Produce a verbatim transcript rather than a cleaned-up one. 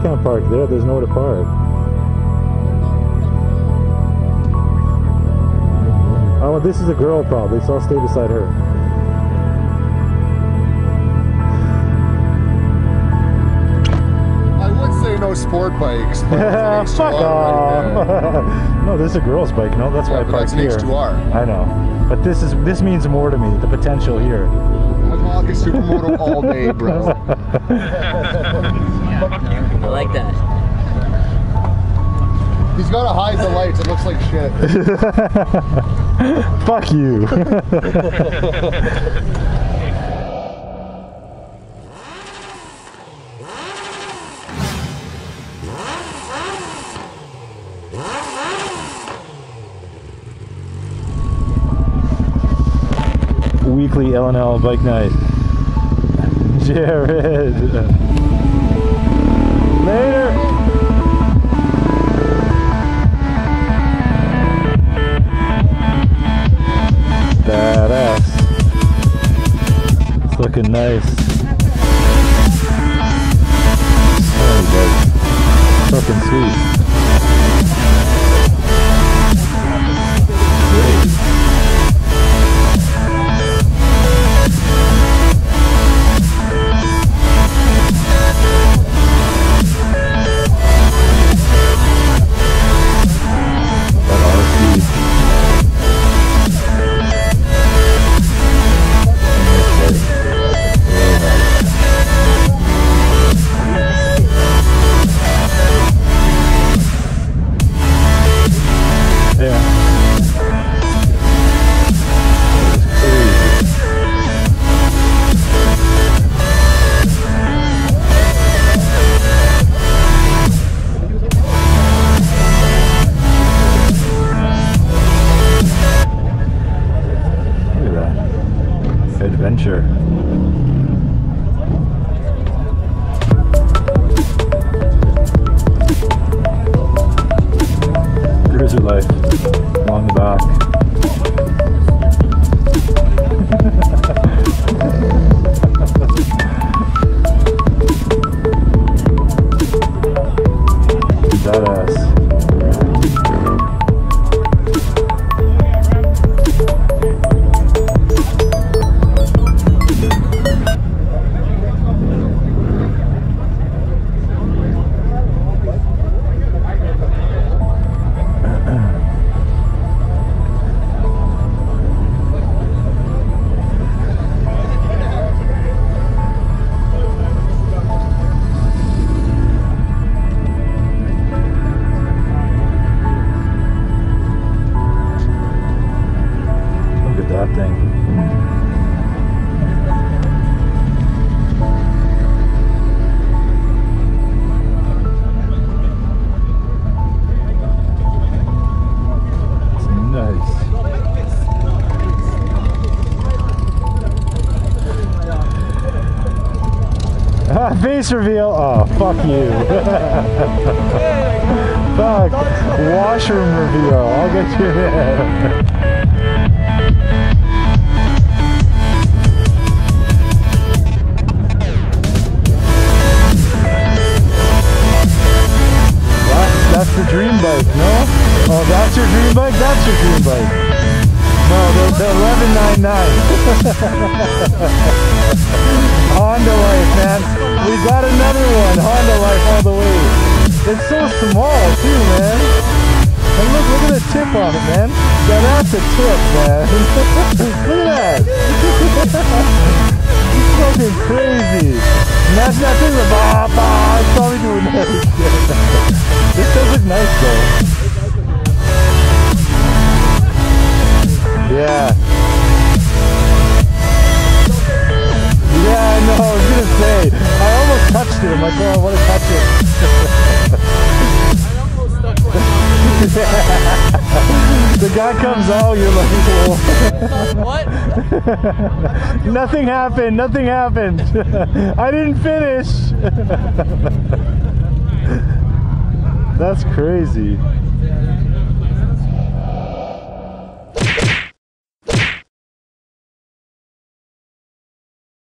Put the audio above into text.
can't park there. There's nowhere to park. Oh, well, this is a girl probably, so I'll stay beside her. I would say no sport bikes. But Yeah, fuck off. Right. No, this is a girl's bike. No, that's yeah, why I parked here. H two R. I know, but this is this means more to me. The potential here. I'm talking supermoto all day, bro. I like that. He's got to hide the lights. It looks like shit. Fuck you. Weekly L N L bike night. Jared. Later. Badass. It's looking nice. Oh, fucking sweet. Great. Adventure. Cruiser life along the back. Badass. That thing. It's nice. Ah, face reveal. Oh, fuck you. Fuck. Washroom reveal. I'll get you there. That's the dream bike, no? Oh, that's your dream bike? That's your dream bike. No, the, the eleven ninety-nine. Honda Life, man. We got another one. Honda Life all the way. It's so small, too, man. And look, look at the tip on it, man. Yeah, that's a tip, man. Look at that. It's fucking crazy. And that's that thing, the bah, bah. It's probably doing everything. This does look nice though. Yeah. Yeah, I know, I was gonna say. I almost touched it. I'm like, oh, I want to touch it. The guy comes out, you're like, What? Nothing happened, nothing happened. I didn't finish. That's crazy.